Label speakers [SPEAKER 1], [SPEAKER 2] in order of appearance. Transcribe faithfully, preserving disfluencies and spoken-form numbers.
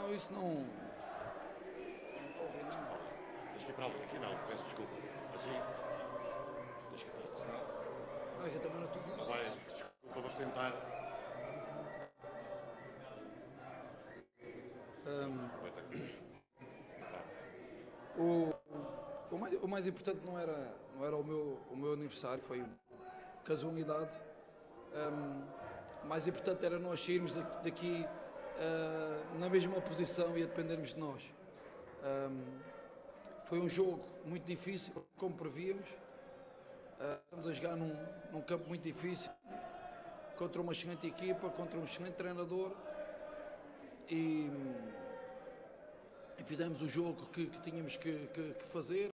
[SPEAKER 1] Não, isso não. Não estou a ouvir nada.
[SPEAKER 2] Deixa que ir para ali, aqui não, peço desculpa. Assim. Deixa que ir para ali.
[SPEAKER 1] Não, é que eu também não estou.
[SPEAKER 2] Não vai, desculpa, vamos tentar. Aproveita aqui. Tá.
[SPEAKER 1] O, o, mais, o mais importante não era, não era o, meu, o meu aniversário, foi casualidade. Um, o mais importante era nós sairmos daqui uh, na mesma posição e a dependermos de nós. Um, foi um jogo muito difícil, como prevíamos. Uh, estamos a jogar num, num campo muito difícil, contra uma excelente equipa, contra um excelente treinador. E, e fizemos o jogo que, que tínhamos que, que, que fazer.